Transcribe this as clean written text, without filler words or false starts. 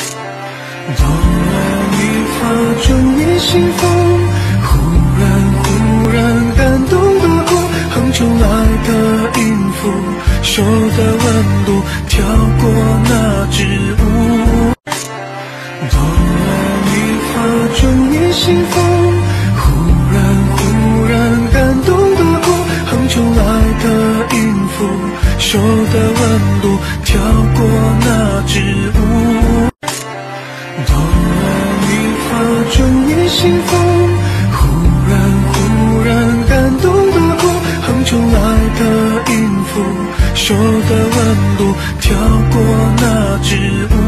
哆来咪发转你心风，忽然感动的哭，哼出来的音符，手的温度跳过那支舞。哆来咪发转你心风，忽然感动的哭，哼出来的音符，手的温度跳过那支舞。哆来咪发转你心风，忽然感动的哭，哼出来的音符，手的温度跳过那支舞。